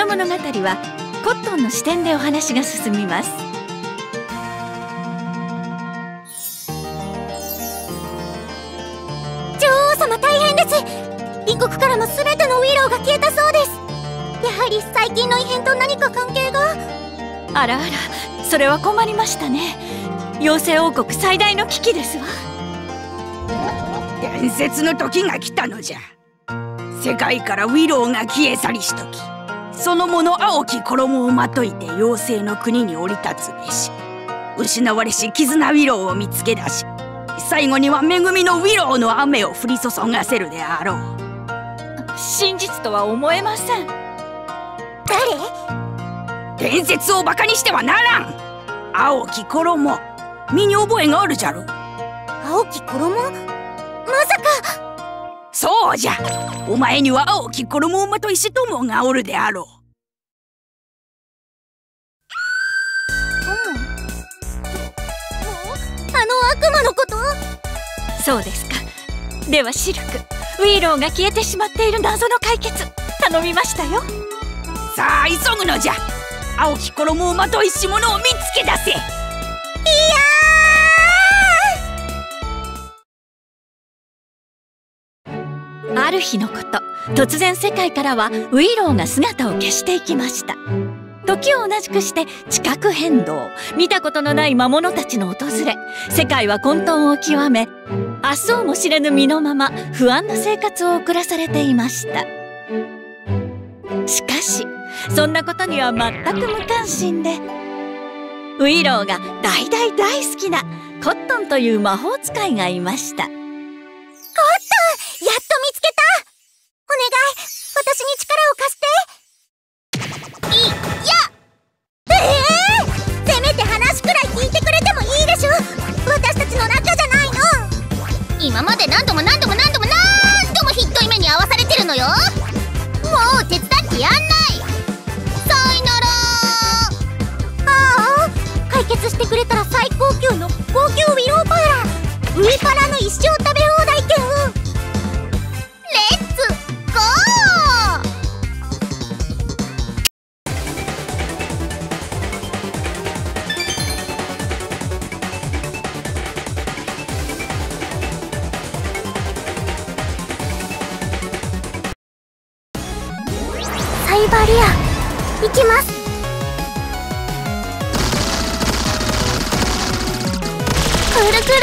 の物語はコットンの視点でお話が進みます。 女王様大変です。隣国からも全てのウィローが消えたそうです。やはり最近の異変と何か関係が。 あらあら、それは困りましたね。妖精王国最大の危機ですわ。 伝説の時が来たのじゃ。世界からウィローが消え去りしとき、そのもの青き衣をまといて妖精の国に降り立つべし。失われし絆ウィローを見つけ出し、最後には恵みのウィローの雨を降り注がせるであろう。 真実とは思えません。 誰？ 伝説をバカにしてはならん。青き衣、身に覚えがあるじゃろ。 青き衣？まさか。 そうじゃ。お前には青き衣をまといし友がおるであろう。 あの悪魔のこと？ そうですか。ではシルク、ウィローが消えてしまっている謎の解決頼みましたよ。 さあ急ぐのじゃ。青き衣をまといし者を見つけ出せ。いやある日のこと、突然世界からはウィローが姿を消していきました。時を同じくして地殻変動、見たことのない魔物たちの訪れ、世界は混沌を極め、明日をも知れぬ身のまま不安な生活を送らされていました。しかしそんなことには全く無関心で、ウィローが大好きなコットンという魔法使いがいました。 コットン、やっと見つけた。お願い、私に力を貸して。せめて話くらい聞いてくれてもいいでしょ。私たちの仲じゃないの。今まで何度もひっどい目に遭わされてるのよ。もう手伝ってやんない。さいなら。ああ、解決してくれたら最高級の高級ウィローパーラー、ウィパラの一生食べ放題券を。レッツゴー。サイバリア、行きます。くるくる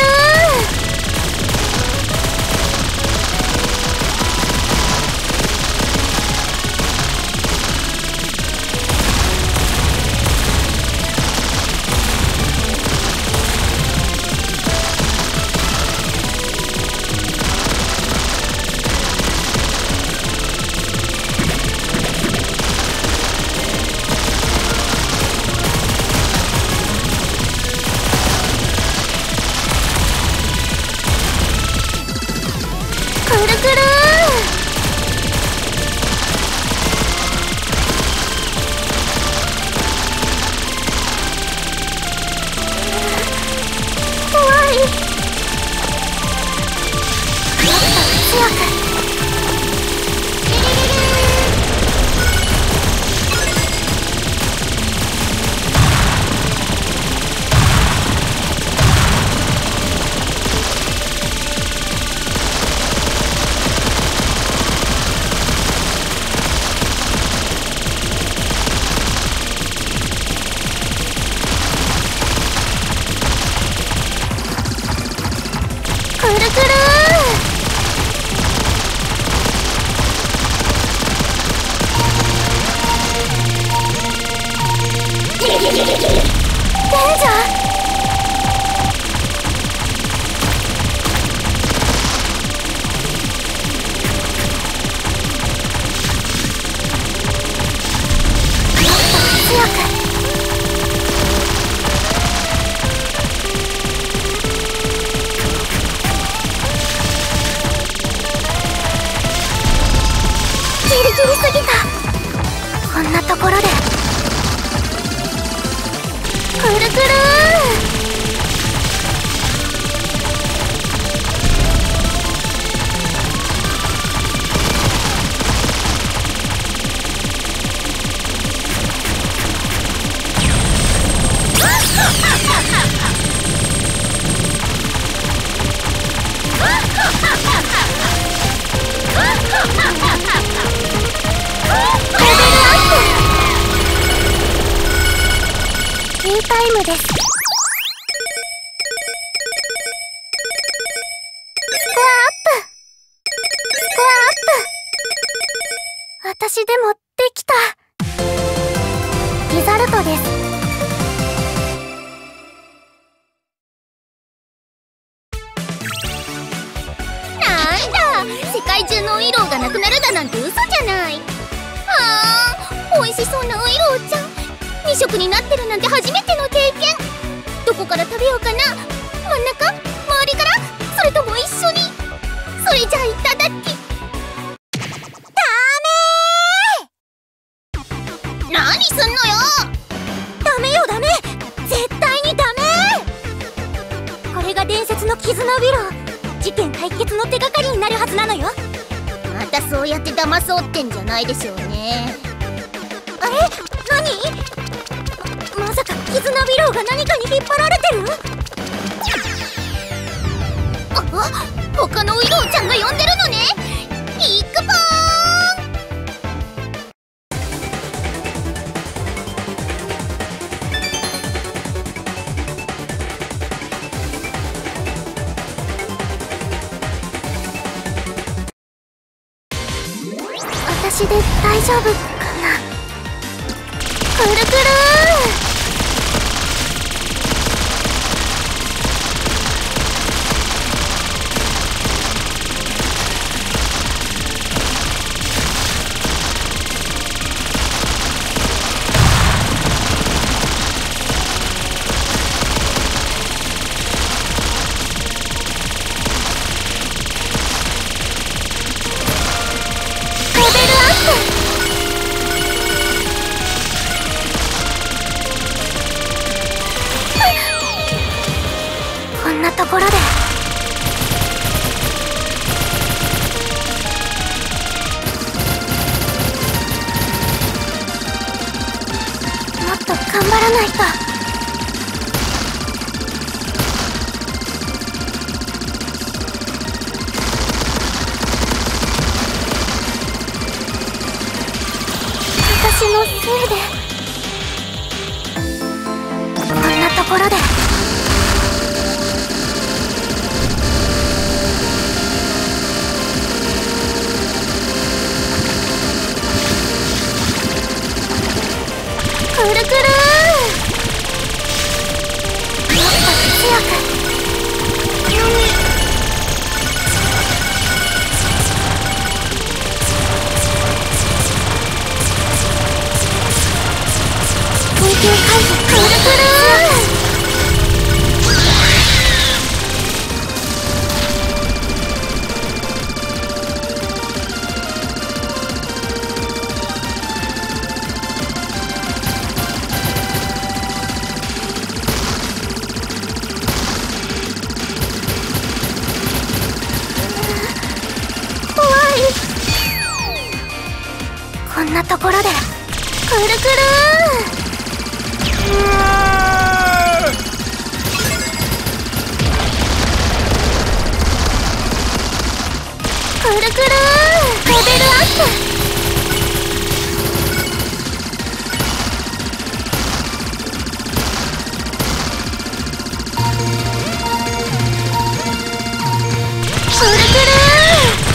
こんなところでくるくるムです。スコアアップ。スコアアップ。私でもできた。リザルトです。なんだ、世界中のウイローがなくなるだなんて嘘じゃない。美味しそうなウイローちゃん、2色になってるなんて初めての経験。どこから食べようかな。真ん中？周りから？それとも一緒に？それじゃあいただき。ダメー！何すんのよ。ダメよダメ、絶対にダメ。これが伝説の絆ウィロー、事件解決の手がかりになるはずなのよ。またそうやって騙そうってんじゃないでしょうね。あれ、何？まさか絆ウィローが何かに引っ張られてる？他のウィローちゃんが呼んでるのね。ビッグボーン。私で大丈夫かな。くるくるこんなところで。もっと頑張らないと。私のせいで。こんなところで。くるくるー。もっと強く。緊急回避。くるくるー。こんなところで。くるくるー。くるくるー。レベルアップ。くるくるー。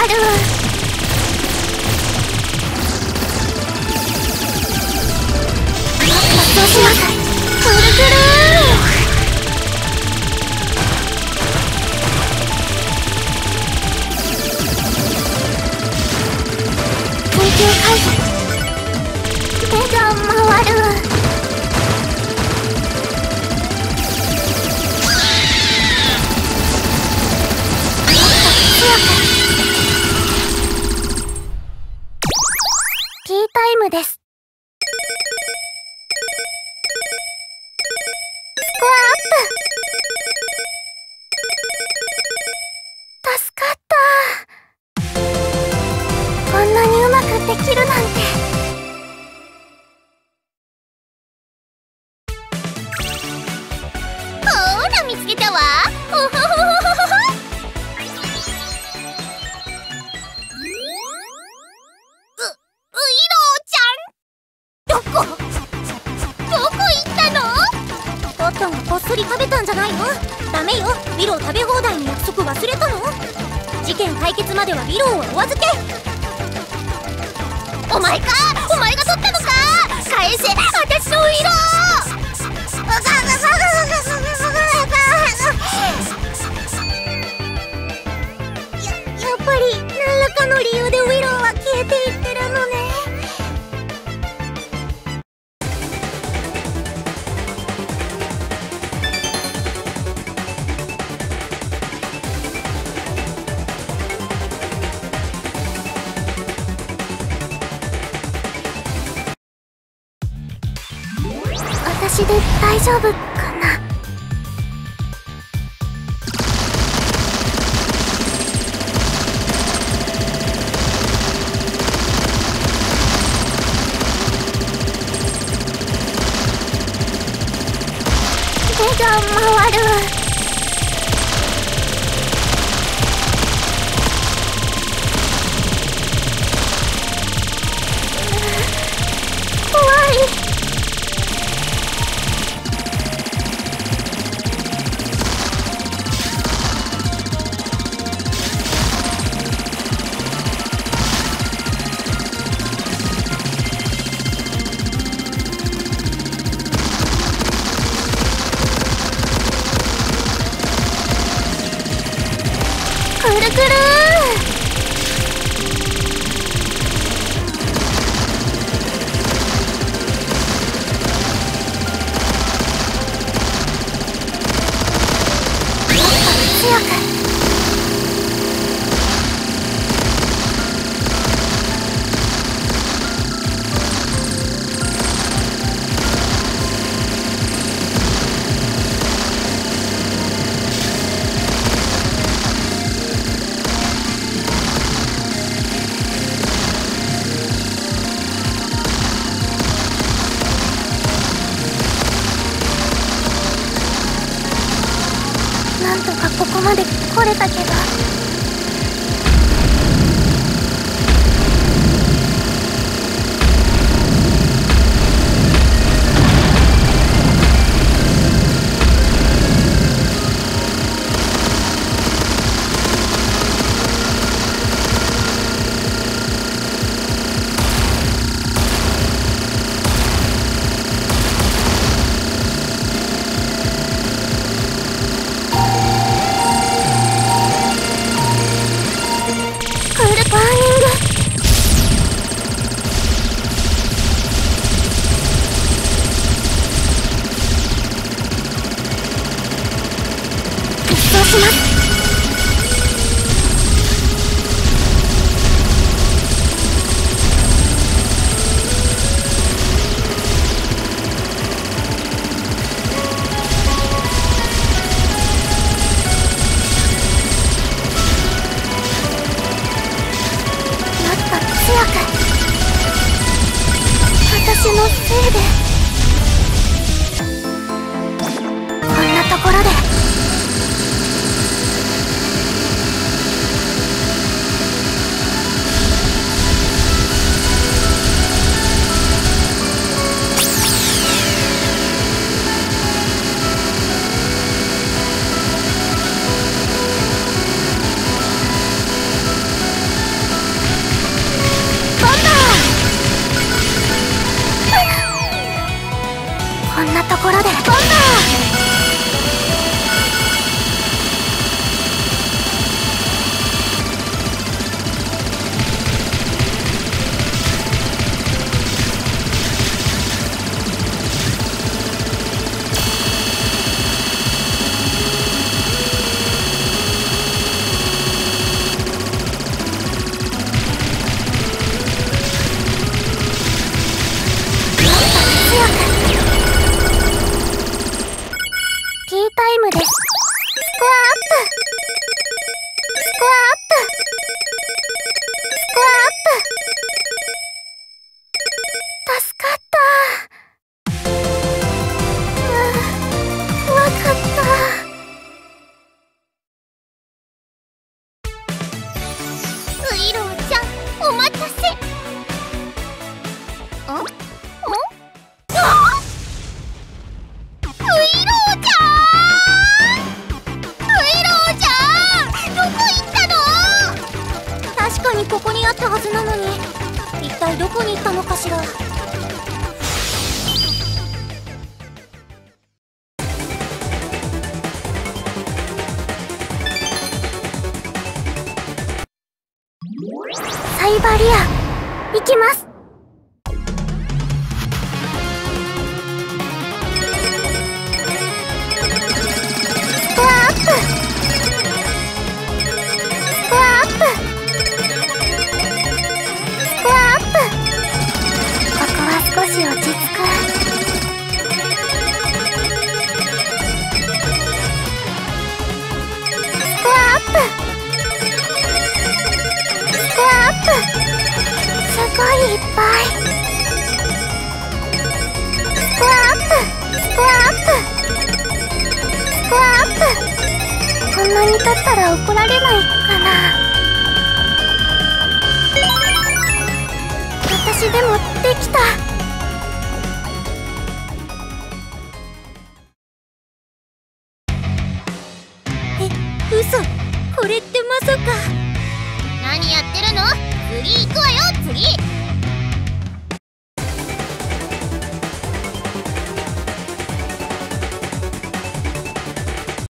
る。そうしなさい。くるくる緊急回避。目が回る。ティータイムです。スコアアップ。助かった。こんなにうまくできるなんて。ほら見つけたわ。おほほほほほ。こっそり食べたんじゃないの？ダメよ。ウィロー食べ放題の約束忘れたの？事件解決まではウィローをお預け。お前か？お前が取ったのか？返せ、私のウィロー。やっぱり何らかの理由でウィローは消えていってるのね。私で大丈夫かな。手が回る。怖い。くるくる強く。なんとかここまで来れたけど。します。もっと強く。私のせいでこんなところで。 助かった。わかった。ウイローちゃん、お待たせ。あ？ウイローちゃん！どこ行ったの？確かにここにあったはずなのに、一体どこに行ったのかしら。サイバリア、行きます。スコアアップ。ここは少し落ち着く。スコアアップ。すごいいっぱい。スコアアップ。こんなに経ったら怒られないかな。私でもできた。嘘、これってまさか。何やってるの？次行くわよ、次。